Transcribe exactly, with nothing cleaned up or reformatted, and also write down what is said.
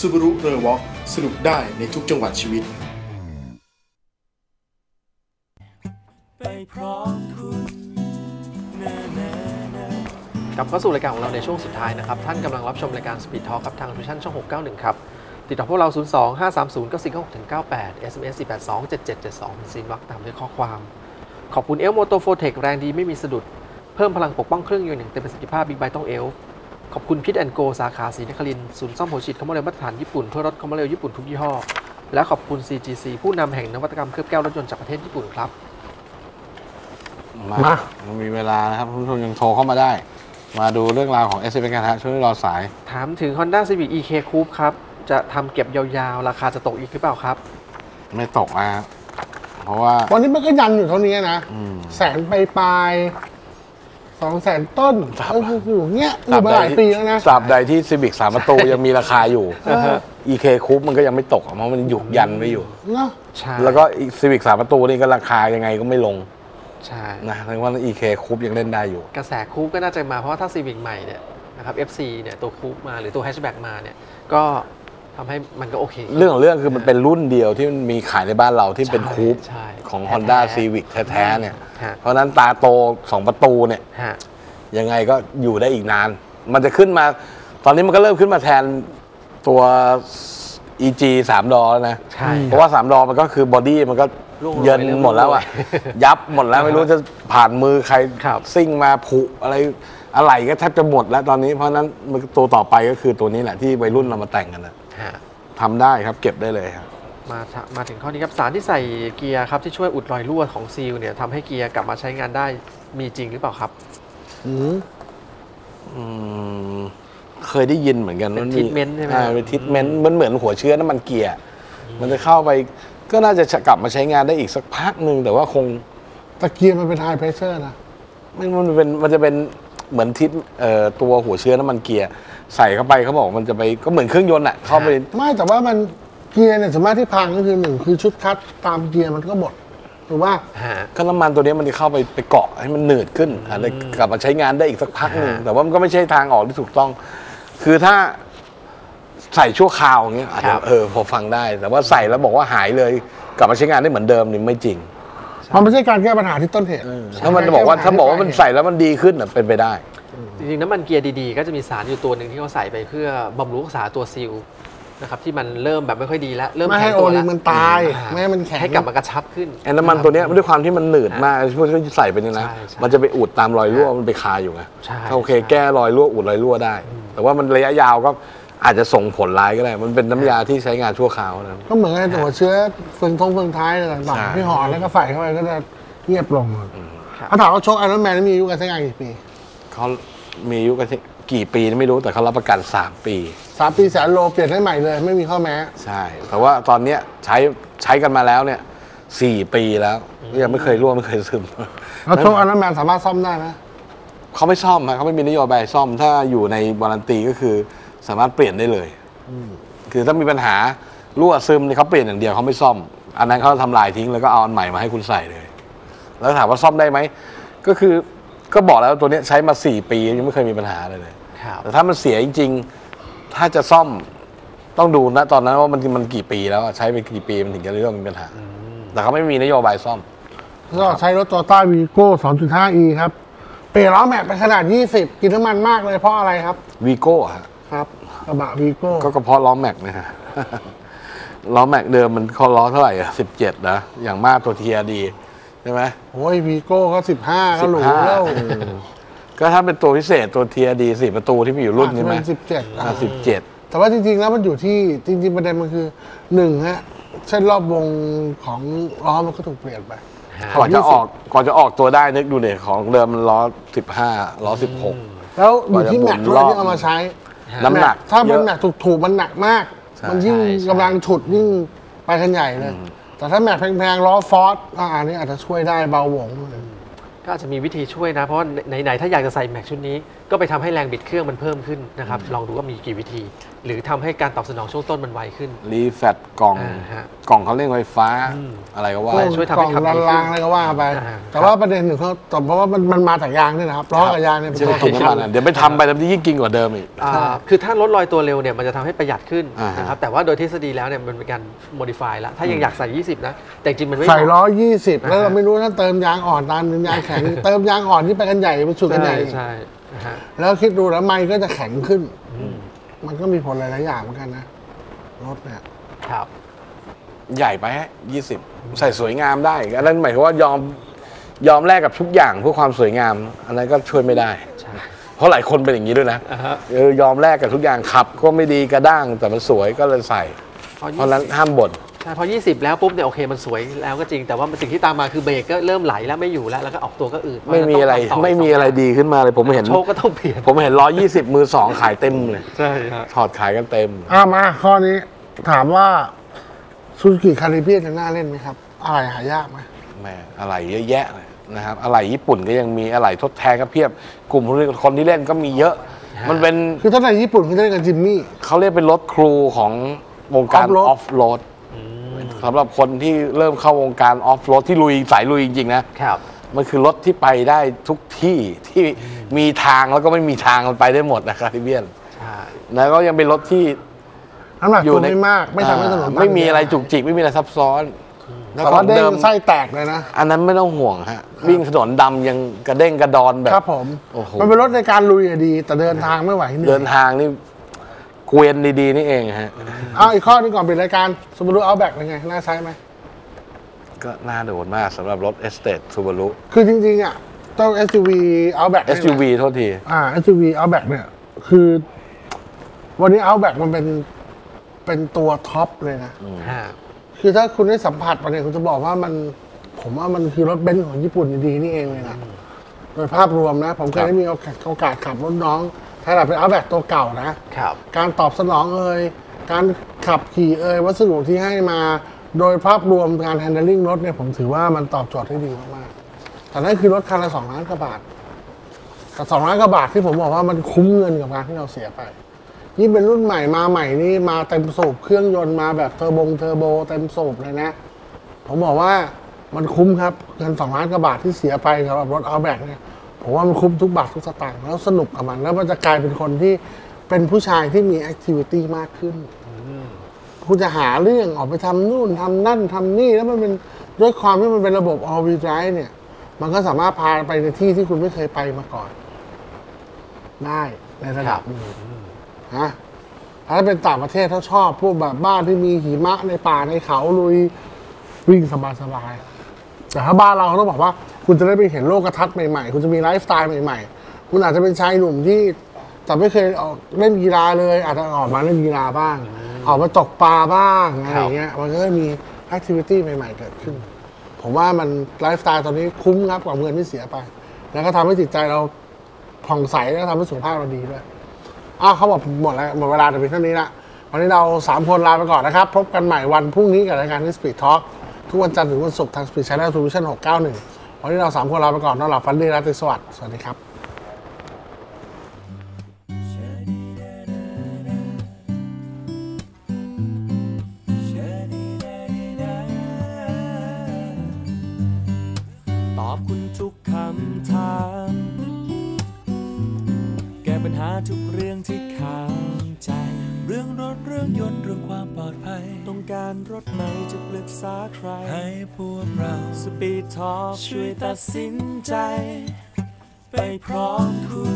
Subaru Rewalk สนุกได้ในทุกจังหวะชีวิตกลับเข้าสู่รายการของเราในช่วงสุดท้ายนะครับท่านกำลังรับชมรายการ Speed Talk ครับทางวิชั่นช่องหกเก้าหนึ่งครับติดต่อพวกเรา ศูนย์ สอง ห้า สาม ศูนย์ เก้า สี่ หก ถึง เก้า แปด เอส เอ็ม เอส สี่ แปด สอง เจ็ด เจ็ด เจ็ด สองซีนวักตามด้วยข้อความขอบคุณเอลโมโตโฟเทคแรงดีไม่มีสะดุดเพิ่มพลังปกป้องเครื่องยนต์อย่างเต็มประสิทธิภาพบิ๊กไบค์ต้องเอลขอบคุณพิทแอนด์โกสาขาศรีนครินทร์ศูนย์ซ่อมหัวฉีดคอมโมเรลมาตรฐานญี่ปุ่นเพื่อรถคอมโมเรลญี่ปุ่นทุกยี่ห้อและขอบคุณ ซี จี ซี ผู้นำแห่งนวัตกรรมเคลือบแก้วรถยนต์จากประเทศญี่ปุ่นครับมามันมีเวลานะครับทุกท่านยังโทรเข้ามาได้มาดูเรื่องราวของ เอส เอ็ม กันฮะช่วยรอสายถามถึง Honda Civic อี เค Coupe ครับจะทำเก็บยาวๆราคาจะตกอีกหรือเปล่าครับไม่ตกอ่ะเพราะว่าวันนี้มันก็ยันอยู่เท่านี้นะแสนไปปลายสองแสนต้นก็คืออยู่เงี้ยอยู่มาหลายปีแล้วนะตราบใดที่ Civic สามประตูยังมีราคาอยู่ อี เค Coupe มันก็ยังไม่ตกเพราะมันหยุดยันไว้อยู่เนาะแล้วก็ Civic สามประตูนี่ก็ราคายังไงก็ไม่ลงใช่นะเพราะว่า อี เค Coupe ยังเล่นได้อยู่กระแสคูปก็น่าจะมาเพราะว่าถ้า Civic ใหม่เนี่ยนะครับ เอฟ ซี เนี่ยตัวคูปมาหรือตัวแฮชแบ็กมาเนี่ยก็ทำให้มันก็โอเคเรื่องของเรื่องคือมันเป็นรุ่นเดียวที่มันมีขายในบ้านเราที่เป็นคูปของ Honda Civic แท้ๆเนี่ยเพราะนั้นตาโตสองประตูเนี่ยยังไงก็อยู่ได้อีกนานมันจะขึ้นมาตอนนี้มันก็เริ่มขึ้นมาแทนตัว อี จี สาม ดอนะเพราะว่าสามดอมันก็คือบอดี้มันก็เยินหมดแล้วอ่ะยับหมดแล้วไม่รู้จะผ่านมือใครซิ่งมาผุอะไรอะไรก็แทบจะหมดแล้วตอนนี้เพราะนั้นตัวต่อไปก็คือตัวนี้แหละที่วัยรุ่นเรามาแต่งกันนะทำได้ครับเก็บได้เลยครับมามาถึงข้อนี้ครับสารที่ใส่เกียร์ครับที่ช่วยอุดรอยรั่วของซีลเนี่ยทำให้เกียร์กลับมาใช้งานได้มีจริงหรือเปล่าครับอืมเคยได้ยินเหมือนกันว่ามีทิทเมนต์ใช่ไหมเป็นทิทเมนต์มันเหมือนหัวเชื้อน้ำมันเกียร์มันจะเข้าไปก็น่าจะกลับมาใช้งานได้อีกสักพักหนึ่งแต่ว่าคงตะเกียร์มันเป็นไฮเพรสเชอร์นะมันมันเป็นมันจะเป็นเหมือนทิศตัวหัวเชื้อน้ำมันเกียร์ใส่เข้าไปเขาบอกมันจะไปก็เหมือนเครื่องยนต์อ่ะเข้าไปไม่แต่ว่ามันเกียร์เนี่ยสมมติที่พังก็คือหนึ่งคือชุดคัดตามเกียร์มันก็หมดถูกว่าก็น้ำมันตัวนี้มันจะเข้าไปไปเกาะให้มันหนืดขึ้นอะไรกลับมาใช้งานได้อีกสักพักหนึ่งแต่ว่ามันก็ไม่ใช่ทางออกที่ถูกต้องคือถ้าใส่ชั่วคราวอย่างเงี้ยเออพอฟังได้แต่ว่าใส่แล้วบอกว่าหายเลยกลับมาใช้งานได้เหมือนเดิมนี่ไม่จริงมันไม่ใช่การแก้ปัญหาที่ต้นเหตุถ้ามันบอกว่าถ้าบอกว่ามันใส่แล้วมันดีขึ้นเป็นไปได้จริงๆน้ำมันเกียร์ดีๆก็จะมีสารอยู่ตัวหนึ่งที่เขาใส่ไปเพื่อบำรุงรักษาตัวซีลนะครับที่มันเริ่มแบบไม่ค่อยดีแล้วเริ่มไม่ให้โอลิงมันตายไม่ให้มันแข็งให้กลับมากระชับขึ้นไอ้น้ำมันตัวนี้ด้วยความที่มันหนืดมากพวกที่ใส่ไปเนี่ยนะมันจะไปอุดตามรอยรั่วมันไปคาอยู่ไงโอเคแก้รอยรั่วอุดรอยรั่วได้แต่ว่ามันระยะยาวก็อาจจะส่งผลร้ายก็ได้มันเป็นน้ำยาที่ใช้งานชั่วคราวนะก็เหมือนกับตัวเชื้อเฟืองทงเฟืองท้ายอะไรต่างๆที่ห่อแล้วก็ใส่เข้าไปก็จะเงียบลงเขาถามว่าโชคไอรอนแมนมีอายุการใช้งานกี่ปีเขามีอายุการกี่ปีไม่รู้แต่เขารับประกันสามปีสามปีแสนโลเปลี่ยนได้ใหม่เลยไม่มีข้อแม้ใช่แต่ว่าตอนนี้ใช้ใช้กันมาแล้วเนี่ยสี่ปีแล้วยังไม่เคยรั่วไม่เคยซึมแล้วโชคไอรอนแมนสามารถซ่อมได้ไหมเขาไม่ซ่อมนะเขาไม่มีนโยบายซ่อมถ้าอยู่ในวารันตีก็คือสามารถเปลี่ยนได้เลยคือถ้ามีปัญหารั่วซึมนี่เขาเปลี่ยนอย่างเดียวเขาไม่ซ่อมอันนั้นเขาทำลายทิ้งแล้วก็เอาอันใหม่มาให้คุณใส่เลยแล้วถามว่าซ่อมได้ไหมก็คือก็บอกแล้วตัวนี้ใช้มาสี่ปียังไม่เคยมีปัญหาเลยเลยแต่ถ้ามันเสียจริงๆถ้าจะซ่อมต้องดูนะตอนนั้นว่ามันมันกี่ปีแล้วใช้ไปกี่ปีมันถึงจะเรื่องมีปัญหาแต่เขาไม่มีนโยบายซ่อมก็ใช้รถโตโยต้าวีโก้ สองจุดห้า อี ครับเปลี่ยนล้อแม็กไปขนาดยี่สิบกินน้ำมันมากเลยเพราะอะไรครับวีโก้ครับกระบะวีโก้ก็เพราะล้อแม็กนะฮะล้อแม็กเดิมมันเขาล้อเท่าไหร่อ่ะสิบเจ็ดนะอย่างมากตัวทีอาร์ดีใช่ไหมโอ้ยวีโก้ก็สิบห้าก็หรูแล้วก็ถ้าเป็นตัวพิเศษตัวทีอาร์ดีสี่ประตูที่มีอยู่รุ่นใช่ไหมสิบเจ็ดอ่าสิบเจ็ดแต่ว่าจริงๆแล้วมันอยู่ที่จริงๆประเด็นมันคือหนึ่งฮะเส้นรอบวงของล้อมันก็ถูกเปลี่ยนไปก่อนจะออกก่อนจะออกตัวได้นึกดูเนี่ยของเดิมมันล้อสิบห้าล้อสิบหกแล้วอยู่ที่แม็กด้วยที่เอามาใช้น้ำหนักถ้าเป็นแม็กถูกๆมันหนักมากมันยิ่งกำลังฉุดยิ่งไปกันใหญ่เลยแต่ถ้าแม็กแพงๆล้อฟอร์ดอันนี้อาจจะช่วยได้เบาหวงก็อาจจะมีวิธีช่วยนะเพราะไหนๆถ้าอยากจะใส่แม็กชุดนี้ก็ไปทำให้แรงบิดเครื่องมันเพิ่มขึ้นนะครับลองดูว่ามีกี่วิธีหรือทำให้การตอบสนองช่วงต้นมันไวขึ้นรีแฟตกล่องกล่องเขาเร่งไฟฟ้าอะไรก็ว่าช่วยทำให้ขับดีขึ้นรางอะไรก็ว่าไปแต่ว่าประเด็นหนึ่งเขาตอบเพราะว่ามันมันมาจากยางนี่นะครับล้อกับยางเนี่ยเป็นตัวถูกน้ำมันเดี๋ยวไปทำไปทำที่ยิ่งกินกว่าเดิมอีกคือถ้าลดรอยตัวเร็วเนี่ยมันจะทำให้ประหยัดขึ้นนะครับแต่ว่าโดยทฤษฎีแล้วเนี่ยมันเป็นการโมดิฟายแล้วถ้ายังอยากใส่ยี่สิบนะแต่จริงมันไม่ใส่ล้อยี่สิบแล้วเราไม่รู้ถ้าเติมยางอ่อนตามยางแข็งเติมยางอ่อนที่ไปกันใหญ่ไปสุดกันใหญ่ใช่แล้วคิดดูแล้วไมค์ก็จะแข็งขึ้นมันก็มีผลหลายๆอย่างเหมือนกันนะรถเนี่ยครับใหญ่ไปฮะยี่สิบใส่สวยงามได้อันนั้นหมายถึงว่ายอมยอมแลกกับทุกอย่างเพื่อความสวยงามอันนั้นก็ช่วยไม่ได้เพราะหลายคนเป็นอย่างนี้ด้วยนะเออยอมแลกกับทุกอย่างขับก็ไม่ดีกระด้างแต่มันสวยก็เลยใส่เพราะนั้นห้ามบ่นใช่พอยี่สิบแล้วปุ๊บเนี่ยโอเคมันสวยแล้วก็จริงแต่ว่าสิ่งที่ตามมาคือเบรกก็เริ่มไหลแล้วไม่อยู่แล้วแล้วก็ออกตัวก็อืดไม่มีอะไรไม่มีอะไรดีขึ้นมาเลยผมเห็นโชคก็ต้องเปลี่ยนผมเห็นร้อยยี่สิบมือสองขายเต็มเลยใช่ครับถอดขายกันเต็มอ่ามาข้อนี้ถามว่าซูซูกิคาริเบียนจะน่าเล่นไหมครับอะไรหายากไหมแม่อะไรเยอะแยะเลยนะครับอะไรญี่ปุ่นก็ยังมีอะไรทดแทนก็เพียบกลุ่มคนที่เล่นก็มีเยอะมันเป็นคือถ้าในญี่ปุ่นเขาเล่นกันจิมมี่เขาเรียกเป็นรถครูของวงการออฟโรดสำหรับคนที่เริ่มเข้าวงการออฟโรดที่ลุยสายลุยจริงๆนะครับมันคือรถที่ไปได้ทุกที่ที่มีทางแล้วก็ไม่มีทางมันไปได้หมดนะคาริเบียนแล้วก็ยังเป็นรถที่อยู่ไม่มากไม่ทำให้ถนนไม่มีอะไรจุกจิกไม่มีอะไรซับซ้อนแล้วก็เดิมไส้แตกเลยนะอันนั้นไม่ต้องห่วงฮะวิ่งถนนดำยังกระเด้งกระดอนแบบครับผมมันเป็นรถในการลุยดีแต่เดินทางไม่ไหวเดินทางนี่เกวียนดีๆนี่เองฮะเอาอีกข้อนึงก่อนปิดรายการซูบารุเอาแบ็กเป็นไงน่าใช้ไหมก็น่าโดนมากสำหรับรถเอสเตทซูบารุคือจริงๆอ่ะต้อง เอส ยู วี เอาแบ็กเอส ยู วี โทษทีอ่า เอส ยู วี เอาแบ็กเนี่ยคือวันนี้เอาแบ็กมันเป็นเป็นตัวท็อปเลยนะคือถ้าคุณได้สัมผัสมาเนี่ยคุณจะบอกว่ามันผมว่ามันคือรถเบนซ์ของญี่ปุ่นดีๆนี่เองเลยนะโดยภาพรวมนะผมเคยได้มีโอกาสขับรถน้องถ้าเราเป็นเอาแบ็กตัวเก่านะการตอบสนองเอ่ยการขับขี่เอ่ยวัสดุที่ให้มาโดยภาพรวมการแฮนด์ลิ่งรถเนี่ยผมถือว่ามันตอบโจทย์ได้ดีมากๆแต่นั่นคือรถคันละสองล้านกว่าบาทกับสองล้านกว่าบาทที่ผมบอกว่ามันคุ้มเงินกับการที่เราเสียไปยิ่งเป็นรุ่นใหม่มาใหม่นี่มาเต็มสูบเครื่องยนต์มาแบบเทอร์โบเทอร์โบเต็มสูบเลยนะผมบอกว่ามันคุ้มครับเงินสองล้านกว่าบาทที่เสียไปสำหรับรถเอาแบ็กเนี่ยผมว่ามันคุ้มทุกบาททุกสตางค์แล้วสนุกกับมันแล้วมันจะกลายเป็นคนที่เป็นผู้ชายที่มีแอคทิวิตี้มากขึ้นคุณจะหาเรื่องออกไปทำนู่นทำนั่นทำนี่แล้วมันเป็นด้วยความที่มันเป็นระบบ all wheel drive เนี่ยมันก็สามารถพาไปในที่ที่คุณไม่เคยไปมาก่อนได้ในระดับหนึ่งฮะถ้าเป็นต่างประเทศเขาชอบพวกแบบบ้านที่มีหิมะในป่าในเขาลุยวิ่งสบายๆแต่ถ้าบ้านเราต้องบอกว่าคุณจะได้ไปเห็นโลกทัศน์ใหม่ๆคุณจะมีไลฟ์สไตล์ใหม่ๆคุณอาจจะเป็นชายหนุ่มที่แต่ไม่เคยออกเล่นกีฬาเลยอาจจะออกมาเล่นกีฬาบ้างออกมาตกปลาบ้างอะไรเงี้ยมันก็จะมีแอคทิวิตี้ใหม่ๆเกิดขึ้นผมว่ามันไลฟ์สไตล์ตอนนี้คุ้มครับกับเงินที่เสียไปแล้วก็ทำให้จิตใจเราผ่องใสแล้วทำให้สุขภาพเราดีด้วยอ้าวเขาบอกหมดแล้วหมดเวลาแต่เพียงเท่านี้ละวันนี้เราสามคนลาไปก่อนนะครับพบกันใหม่วันพรุ่งนี้กับรายการที่ Speed Talk ทุกวันจันทร์ถึงวันศุกร์ทาง Speed Channel Solution หกเก้าหนึ่งวันนี้เราสามคนลาไปก่อนนอนหลับฝันดีราตรีสวัสดิ์สวัสดีครับตอบคุณทุกคำถามแก้ปัญหาทุกเรื่องที่ข้างใจเรื่องรถเรื่องยนต์เรื่องความปลอดภัยต้องการรถไหนจะปรึกษาใครให้พวกเรา Speed Talk ช่วยตัดสินใจไปพร้อมคุณ